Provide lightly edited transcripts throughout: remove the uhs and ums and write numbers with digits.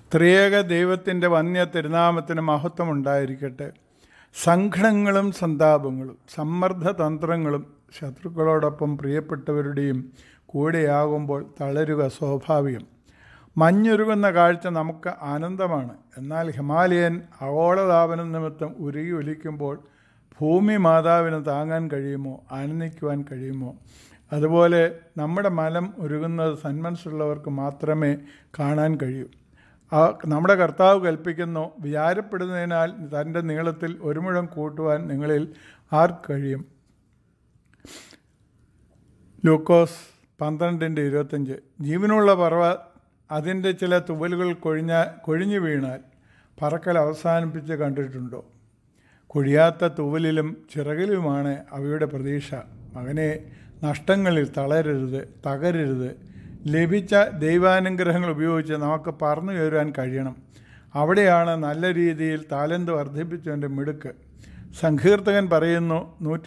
ത്രിയേക ദൈവത്തിൻ്റെ വന്യ തിരുനാമത്തിന് മഹത്വം ഉണ്ടായിരിക്കട്ടെ. സങ്കടങ്ങളും സന്താപങ്ങളും സമ്മർദ്ദതന്ത്രങ്ങളും ശത്രുക്കളോടൊപ്പം പ്രിയപ്പെട്ടവരുടെയും കൂടെയാകുമ്പോൾ തളരുക സ്വാഭാവികം. മഞ്ഞുരുകുന്ന കാഴ്ച നമുക്ക് ആനന്ദമാണ്. എന്നാൽ ഹിമാലയൻ ആഗോളതാപനം നിമിത്തം ഉരുകി ഒലിക്കുമ്പോൾ ഭൂമി മാതാവിന് താങ്ങാൻ കഴിയുമോ, ആനന്ദിക്കുവാൻ കഴിയുമോ? അതുപോലെ നമ്മുടെ മനം ഉരുകുന്നത് സന്മനസ്സുള്ളവർക്ക് മാത്രമേ കാണാൻ കഴിയൂ. നമ്മുടെ കർത്താവ് കൽപ്പിക്കുന്നു, വിചാരപ്പെടുന്നതിനാൽ തൻ്റെ നീളത്തിൽ ഒരു മുഴം കൂട്ടുവാൻ നിങ്ങളിൽ ആർക്ക് കഴിയും? ലൂക്കോസ് 12:25. ജീവനുള്ള പറവ അതിൻ്റെ ചില തുവലുകൾ കൊഴിഞ്ഞു വീണാൽ പറക്കൽ അവസാനിപ്പിച്ച് കണ്ടിട്ടുണ്ടോ? കൊഴിയാത്ത തൂവലിലും ചിറകിലുമാണ് അവയുടെ പ്രതീക്ഷ. മകനെ, നഷ്ടങ്ങളിൽ തകരരുത്. ലഭിച്ച ദൈവാനുഗ്രഹങ്ങൾ ഉപയോഗിച്ച് നമുക്ക് പറന്നു കയറാൻ കഴിയണം. അവിടെയാണ് നല്ല രീതിയിൽ താലന്ത് വർദ്ധിപ്പിച്ചവൻ്റെ മിടുക്ക്. സങ്കീർത്തകൻ പറയുന്നു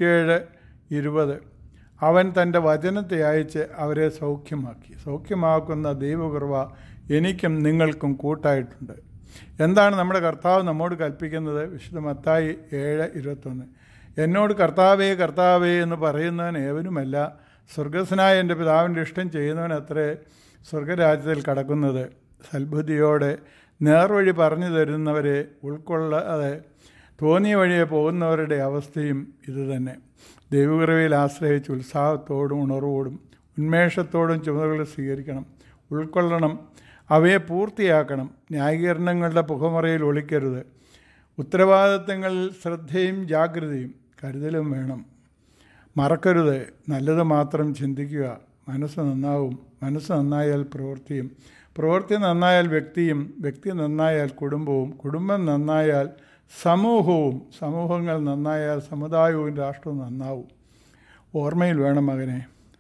107:20, അവൻ തൻ്റെ വചനത്തെ അയച്ച് അവരെ സൗഖ്യമാക്കുന്ന ദൈവകൃപ എനിക്കും നിങ്ങൾക്കും കൂട്ടായിട്ടുണ്ട്. എന്താണ് നമ്മുടെ കർത്താവ് നമ്മോട് കൽപ്പിക്കുന്നത്? വിശുദ്ധ മത്തായി 7:21, എന്നോട് കർത്താവേ കർത്താവേ എന്ന് പറയുന്നവൻ ഏവനുമല്ല, സ്വർഗസ്വനായ എൻ്റെ പിതാവിൻ്റെ ഇഷ്ടം ചെയ്യുന്നവൻ അത്രേ സ്വർഗരാജ്യത്തിൽ കടക്കുന്നത്. സൽബുദ്ധിയോടെ നേർവഴി പറഞ്ഞു തരുന്നവരെ ഉൾക്കൊള്ളാതെ തോന്നിയ വഴിയെ പോകുന്നവരുടെ അവസ്ഥയും ഇതുതന്നെ. ദൈവകൃപയിൽ ആശ്രയിച്ച് ഉത്സാഹത്തോടും ഉണർവോടും ഉന്മേഷത്തോടും ചുമതലകൾ സ്വീകരിക്കണം, ഉൾക്കൊള്ളണം, അവയെ പൂർത്തിയാക്കണം. ന്യായീകരണങ്ങളുടെ പുകമറയിൽ ഒളിക്കരുത്. ഉത്തരവാദിത്തങ്ങളിൽ ശ്രദ്ധയും ജാഗ്രതയും കരുതലും വേണം. മറക്കരുത്, നല്ലത് മാത്രം ചിന്തിക്കുക. മനസ്സ് നന്നാവും, മനസ്സ് നന്നായാൽ പ്രവൃത്തിയും, പ്രവൃത്തി നന്നായാൽ വ്യക്തിയും, വ്യക്തി നന്നായാൽ കുടുംബവും, കുടുംബം നന്നായാൽ സമൂഹവും, സമൂഹങ്ങൾ നന്നായാൽ സമുദായവും രാഷ്ട്രവും നന്നാവും. ഓർമ്മയിൽ വേണം മകനെ,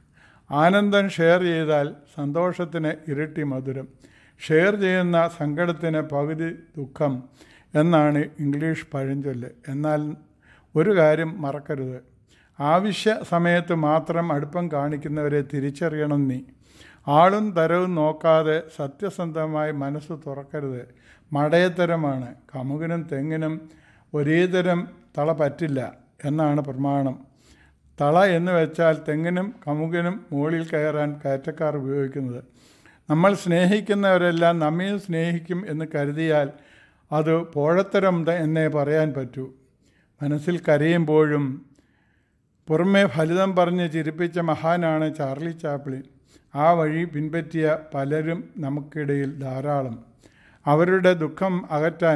ആനന്ദം ഷെയർ ചെയ്താൽ സന്തോഷത്തിന് ഇരട്ടി മധുരം, ഷെയർ ചെയ്യുന്ന സങ്കടത്തിന് പകുതി ദുഃഖം എന്നാണ് ഇംഗ്ലീഷ് പഴഞ്ചൊല്ല്. എന്നാൽ ഒരു കാര്യം മറക്കരുത്, ആവശ്യ സമയത്ത് മാത്രം അടുപ്പം കാണിക്കുന്നവരെ തിരിച്ചറിയണം നീ. ആളും തരവും നോക്കാതെ സത്യസന്ധമായി മനസ്സ് തുറക്കരുത്. മടയത്തരമാണ്. കമുകിനും തെങ്ങിനും ഒരേ തരം തള പറ്റില്ല എന്നാണ് പ്രമാണം. തള എന്ന് വെച്ചാൽ തെങ്ങിനും കമുകിനും മുകളിൽ കയറാൻ കയറ്റക്കാർ ഉപയോഗിക്കുന്നത്. നമ്മൾ സ്നേഹിക്കുന്നവരെല്ലാം നമ്മയും സ്നേഹിക്കും എന്ന് കരുതിയാൽ അത് പോഴത്തരം എന്നേ പറയാൻ പറ്റൂ. മനസ്സിൽ കരയുമ്പോഴും പുറമേ ഫലിതം പറഞ്ഞ് ചിരിപ്പിച്ച മഹാനാണ് ചാർലി ചാപ്ലിൻ. ആ വഴി പിൻപറ്റിയ പലരും നമുക്കിടയിൽ ധാരാളം. അവരുടെ ദുഃഖം അകറ്റാൻ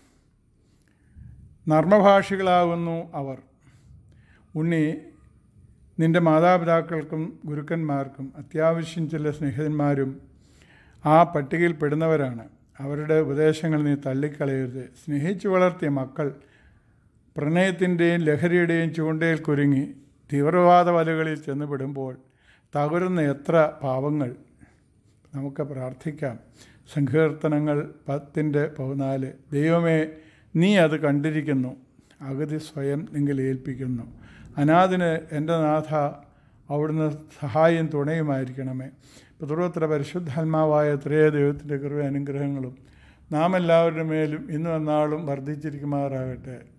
നർമ്മഭാഷികളാകുന്നു അവർ. ഉണ്ണി, നിൻ്റെ മാതാപിതാക്കൾക്കും ഗുരുക്കന്മാർക്കും അത്യാവശ്യം ചില സ്നേഹിതന്മാരും ആ പട്ടികയിൽ പെടുന്നവരാണ്. അവരുടെ ഉപദേശങ്ങൾ നീ തള്ളിക്കളയരുത്. സ്നേഹിച്ചു വളർത്തിയ മക്കൾ പ്രണയത്തിൻ്റെയും ലഹരിയുടെയും ചൂണ്ടയിൽ കുരുങ്ങി തീവ്രവാദ വലകളിൽ ചെന്നുപെടുമ്പോൾ തകരുന്ന എത്ര പാവങ്ങൾ. നമുക്ക് പ്രാർത്ഥിക്കാം. സങ്കീർത്തനങ്ങൾ 10:14, ദൈവമേ നീ അത് കണ്ടിരിക്കുന്നു, അഗതി സ്വയം നിങ്ങൾ ഏൽപ്പിക്കുന്നു. അനാഥന് എൻ്റെ നാഥ അവിടുന്ന് സഹായം തുണയുമായിരിക്കണമേ. പിതൃപുത്ര പരിശുദ്ധാത്മാവായ ത്രേയ ദൈവത്തിൻ്റെ കൃപ അനുഗ്രഹങ്ങളും നാം എല്ലാവരുടെ മേലും ഇന്നും എന്നാളും വർദ്ധിച്ചിരിക്കുമാറാകട്ടെ.